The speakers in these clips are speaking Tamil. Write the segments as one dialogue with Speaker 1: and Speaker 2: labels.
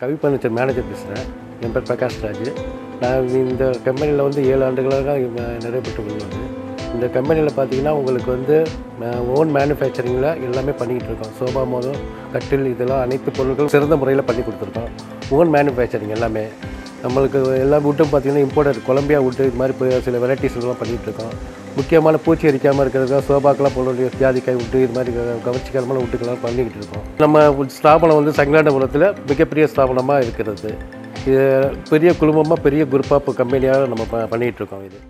Speaker 1: கவி ஃபர்னிச்சர் மேனேஜர் பேசுகிறேன். என் பேர் பிரகாஷ் ராஜ். நான் இந்த கம்பெனியில் வந்து 7 ஆண்டுகளாக நிறைவேற்று உள்ளது. இந்த கம்பெனியில் பார்த்தீங்கன்னா உங்களுக்கு வந்து ஓன் மேனுஃபேக்சரிங்கில் எல்லாமே பண்ணிக்கிட்டு இருக்கோம். சோபா மோதல், கட்டில், இதெல்லாம் அனைத்து பொருட்களும் சிறந்த முறையில் பண்ணி கொடுத்துருக்கோம். ஓன் மேனுஃபேக்சரிங் எல்லாமே. நம்மளுக்கு எல்லா வுட்டும் பார்த்திங்கன்னா இம்போர்ட்டட் கொலம்பியா வுட்டு இது மாதிரி சில வெரைட்டிஸ்லாம் பண்ணிகிட்ருக்கோம். முக்கியமான பூச்சி அரிக்காமல் இருக்கிறதுக்காக சோபாக்கெல்லாம் போடக்கூடிய ஜாதிக்காய் விட்டு இது மாதிரி கவர்ச்சிகரமான விட்டுக்கெல்லாம் பண்ணிக்கிட்டு இருக்கோம். நம்ம ஸ்தாபனம் வந்து சங்கலாண்டபுரத்தில் மிகப்பெரிய ஸ்தாபனமாக இருக்கிறது. இது பெரிய குழுமமாக பெரிய குரூப்பாக கம்பெனியாக நம்ம பண்ணிகிட்ருக்கோம். இது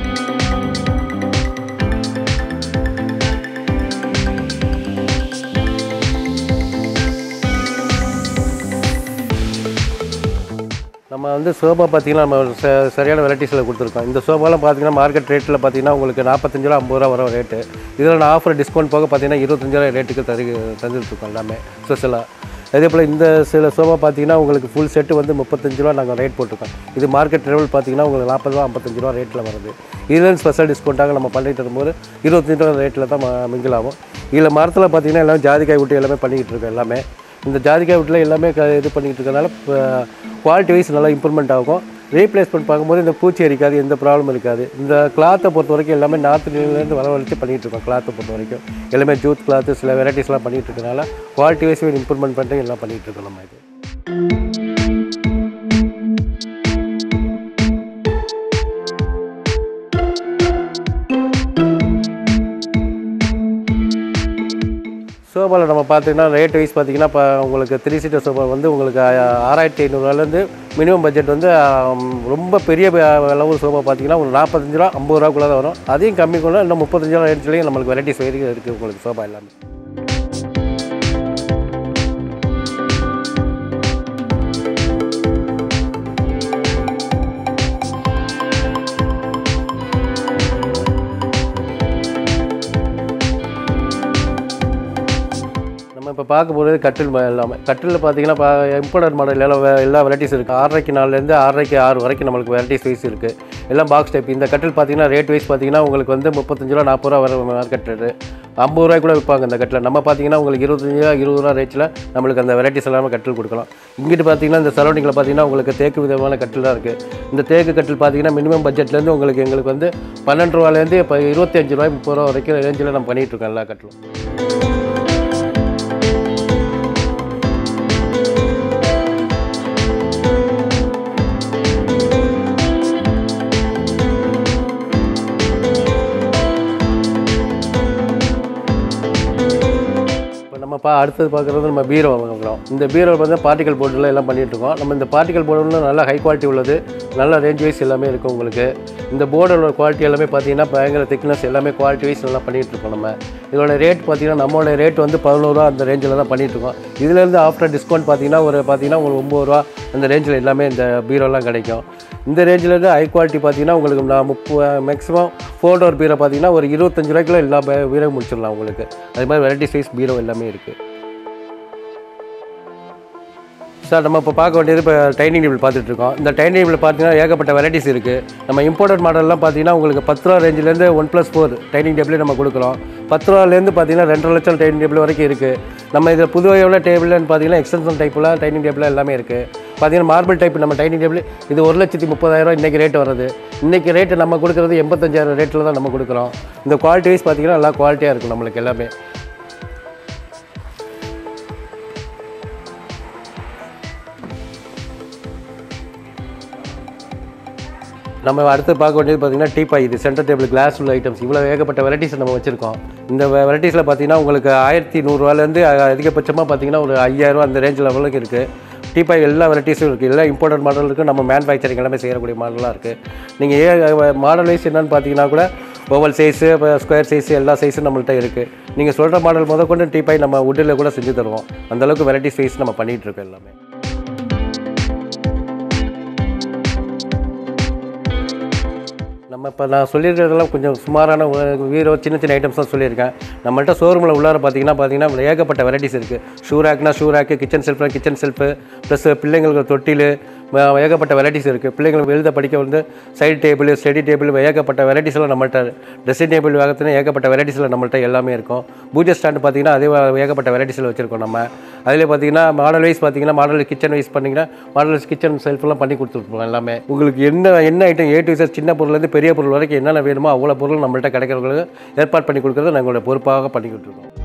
Speaker 1: நம்ம வந்து சோபா பார்த்திங்கன்னா நம்ம சரியான வெரைட்டிஸில் கொடுத்துருக்கோம். இந்த சோபாலாம் பார்த்திங்கன்னா மார்க்கெட் ரேட்டில் பார்த்திங்கன்னா உங்களுக்கு 45 ரூபா 50 ரூபா வர ரேட்டு. இதில் நான் ஆஃபர் டிஸ்கவுண்ட் போக பார்த்திங்கன்னா 25 ரூபா ரேட்டுக்கு தந்துட்டுருக்கோம் எல்லாமே ஸ்பெஷலாக. அதே போல் இந்த சில சோபா பார்த்திங்கன்னா உங்களுக்கு ஃபுல் செட்டு வந்து 35 ரூபா நாங்கள் ரேட் போட்டிருக்கோம். இது மார்க்கெட் லெவல் பார்த்திங்கன்னா உங்களுக்கு 40 ரூபா 55 ரூபா ரேட்டில் வருது. இதில் ஸ்பெஷல் டிஸ்கவுண்ட்டாக நம்ம பண்ணிகிட்டு இருக்கும்போது 25 ரூபா ரேட்டில் தான் மிங்கிள் ஆகும். இதில் மரத்தில் பார்த்திங்கன்னா எல்லாம் ஜாதிக்காய் விட்டு எல்லாமே பண்ணிக்கிட்டு இருக்கோம். எல்லாமே இந்த ஜாதிக்காய் வீட்டில் எல்லாமே இது பண்ணிக்கிட்டு இருக்கிறதுனால குவாலிட்டி வைஸ் நல்லா இம்ப்ரூவ்மெண்ட் ஆகும். ரீப்ளேஸ்மெண்ட் பார்க்கும்போது இந்த பூச்சி அரிக்காது, எந்த ப்ராப்ளம் இருக்காது. இந்த கிளாத்தை பொறுத்த வரைக்கும் எல்லாமே நார்த்லேருந்து வரவழைச்சி பண்ணிகிட்டு இருக்கோம். கிளாத்தை பொறுத்த வரைக்கும் எல்லாமே ஜூட் கிளாத்து சில வெரைட்டிஸ்லாம் பண்ணிகிட்டு இருக்கனால குவாலிட்டி வைஸ் இம்ப்ரூவ்மெண்ட் பண்ணிட்டு எல்லாம் பண்ணிகிட்டு இருக்கோம். நம்ம இது சோபாவில் நம்ம பார்த்திங்கன்னா ரேட் வைஸ் பார்த்திங்கன்னா இப்போ உங்களுக்கு 3 சீட்டர் சோபா வந்து உங்களுக்கு 6500 மினிமம் பட்ஜெட் வந்து ரொம்ப பெரிய லெவல் சோபா பார்த்திங்கன்னா ஒரு 45 ரூபா 50 ரூபாக்குள்ளே தான் வரும். அதையும் கம்மி கூட இன்னும் 35 ரூபா ரேஞ்சிலையும் நம்மளுக்கு வெரைட்டிஸ் இருக்குது உங்களுக்கு சோபா எல்லாமே. நம்ம இப்போ பார்க்க போகிறது கட்டில் எல்லாமே. கட்டிலில் பார்த்தீங்கன்னா இம்போர்ட்டட் மாடல் எல்லா வெரைட்டிஸ் இருக்குது. 6.5 4லேருந்து 6.5 6 வரைக்கும் நம்மளுக்கு வெரைட்டிஸ் வைஸ் இருக்குது. எல்லாம் பாக்ஸ் டைப். இந்த கட்டில் பார்த்தீங்கன்னா ரேட் வைஸ் பார்த்தீங்கன்னா உங்களுக்கு வந்து 35 ரூபா 40 ரூபா வர மார்க்கெட் ரேட்டு. 50 ரூபாய் கூட விற்பாங்க இந்த கட்டில். நம்ம பார்த்தீங்கன்னா உங்களுக்கு 25 ரூபா 20 ரூபா ரேட்டில் நம்மளுக்கு அந்த வெரைட்டிஸ் எல்லாமே கட்டில் கொடுக்கலாம். இங்கிட்டு பார்த்தீங்கன்னா இந்த சரௌண்டிங்கில் பார்த்தீங்கன்னா உங்களுக்கு தேக்கு விதமான கட்டில் தான் இருக்குது. இந்த தேக்கு கட்டில் பார்த்தீங்கன்னா மினிமம் பட்ஜெட்லேருந்து எங்களுக்கு வந்து 12 ரூபாலேருந்து இப்போ 25 ரூபாய் 30 ரூபா வரைக்கும் ரேஞ்சில் நம்ம பண்ணிகிட்ருக்கோம் எல்லா கட்டிலும். அடுத்தது பார்க்குறது நம்ம பீரோ வாங்குறோம். இந்த பீரோ வந்து பார்ட்டிகல் போர்டில் எல்லாம் பண்ணிகிட்ருக்கோம். நம்ம இந்த பார்ட்டிகல் போர்டு நல்லா ஹை குவாலிட்டி உள்ளது, நல்ல ரேஞ்ச் வைஸ் எல்லாமே இருக்கும் உங்களுக்கு. இந்த போர்டோட குவாலிட்டி எல்லாமே பார்த்தீங்கன்னா பயங்கர திக்னஸ் எல்லாமே குவாலிட்டி வைஸ் நல்லா பண்ணிகிட்ருக்கோம். நம்ம இதோட ரேட் பார்த்தீங்கன்னா நம்மளோட ரேட் வந்து 11 ரூபா அந்த ரேஞ்சில் தான் பண்ணிகிட்ருக்கோம். இதிலேருந்து ஆஃப்டர் டிஸ்கவுண்ட் பார்த்தீங்கன்னா ஒரு 9 ரூபா அந்த ரேஞ்சில் எல்லாமே இந்த பீரோலாம் கிடைக்கும். இந்த ரேஞ்சிலேருந்து ஹை குவாலிட்டி பார்த்தீங்கன்னா உங்களுக்கு நான் மேக்ஸிமம் 4 டோர் பீரோ பார்த்தீங்கன்னா ஒரு 25 ரூபாய்க்குள்ள எல்லா பீரோ முடிச்சிடலாம் உங்களுக்கு. அது மாதிரி வெரைட்டி சைஸ் பீரோ எல்லாமே இருக்குது. சார் நம்ம இப்போ பார்க்க வேண்டியது இப்போ டைனிங் டேபிள் பார்த்துட்ருக்கோம். இந்த டைனிங் டேபிள் பார்த்தீங்கன்னா ஏகப்பட்ட வெரைட்டிஸ் இருக்குது. நம்ம இம்போர்ட்டட் மாடல்லாம் பார்த்தீங்கன்னா உங்களுக்கு 10 ரூபா ரேஞ்சிலேருந்து 1+4 டைனிங் டேபிளே நம்ம கொடுக்குறோம். 10 ரூபாலேருந்து பார்த்தீங்கன்னா 2.5 லட்சம் டைனிங் டேபிள் வரைக்கும் இருக்குது. நம்ம இதில் புதுவையோட டேபிள்னு பார்த்தீங்கன்னா எக்ஸ்டென்ஷன் டைப்பில் டைனிங் டேபிள் எல்லாமே இருக்குது. பார்த்தீங்கன்னா மார்பிள் டைப் நம்ம டைனிங் டேபிள் இது 1,30,000 இன்றைக்கி ரேட்டு வருது. இன்றைக்கி ரேட்டு நம்ம கொடுக்குறது 85,000 ரேட்டில் தான் நம்ம கொடுக்குறோம். இந்த குவாலிட்டி வைஸ் பார்த்தீங்கன்னா நல்லா குவாலிட்டியாக இருக்கும் நம்மளுக்கு எல்லாமே. நம்ம அடுத்து பார்க்க வேண்டியது பார்த்தீங்கன்னா டீபாய். இது சென்டர் டேபிள் கிளாஸ் உள்ள ஐட்டம்ஸ் இவ்வளோ ஏகப்பட்ட வெரைட்டிஸ் நம்ம வச்சுருக்கோம். இந்த வெரைட்டிஸில் பார்த்தீங்கன்னா உங்களுக்கு 1100 ரூபாலேருந்து அதிகபட்சமாக பார்த்தீங்கன்னா ஒரு 5000 ரூபா அந்த ரேஞ்ச் லெவலுக்கு இருக்குது. டீபாய் எல்லா வெரைட்டிஸும் இருக்குது. எல்லாம் இம்போர்ட்டட் மாடல் இருக்குது. நம்ம மேனுஃபேக்சரிங் எல்லாமே செய்யக்கூடிய மாடலாக இருக்குது. நீங்கள் மாடல் வைஸ் என்னென்னு பார்த்தீங்கன்னா கூட ஓவல் சைஸு ஸ்கொயர் சைஸு எல்லா சைஸும் நம்மள்கிட்ட இருக்குது. நீங்கள் சொல்கிற மாடல் முதற்கொண்டு டீபாய் நம்ம வுட்டில் கூட செஞ்சு தருவோம். அந்தளவுக்கு வெரைட்டி சைஸ் நம்ம பண்ணிகிட்ருக்கோம் எல்லாமே. நம்ம இப்போ நான் சொல்லியிருக்கிறதெல்லாம் கொஞ்சம் சுமாரான வீரோ சின்ன ஐட்டம்ஸ் தான் சொல்லியிருக்கேன். நம்மள்ட்ட ஷோரூமில் உள்ளார பார்த்தீங்கன்னா ஏகப்பட்ட வெரைட்டிஸ் இருக்குது. ஷூ ரேக்னா ஷூ ரேக்கு, கிச்சன் செல்ஃப்னா கிச்சன் செல்ஃபு, ப்ளஸ் பிள்ளைங்களுக்கு தொட்டில், ஏகப்பட்ட வெரைட்டிஸ் இருக்குது. பிள்ளைங்களுக்கு எழுத படிக்க வந்து சைடு டேபிள், ஸ்டடி டேபிள் ஏகப்பட்ட வெரைட்டிஸ்லாம் நம்மள்ட்ட, ட்ரெஸ்ஸிங் டேபிள் வேகத்துன்னு ஏகப்பட்ட வெரைட்டிஸில் நம்மள்ட்ட எல்லாமே இருக்கும். பூஜை ஸ்டாண்டு பார்த்தீங்கன்னா அதே ஏகப்பட்ட வெரைட்டிஸில் வச்சுருக்கோம் நம்ம. அதில் பார்த்தீங்கன்னா மாடல் வைஸ் பார்த்தீங்கன்னா மாடல் கிச்சன் வைஸ் பண்ணிங்கன்னா மாடல் கிச்சன் செல்ஃபெல்லாம் பண்ணி கொடுத்துருப்போம் எல்லாமே. உங்களுக்கு என்ன ஐட்டம் A to Z சின்ன பொருள்லேருந்து பெரிய பொருள் வரைக்கும் என்னென்ன வேணுமோ அவ்வளோ பொருள் நம்மள்ட்ட கிடைக்கிறவங்களுக்கு ஏற்பாடு பண்ணி கொடுக்குறது நாங்களோட பொறுப்பாக பண்ணி கொடுத்துருக்கோம்.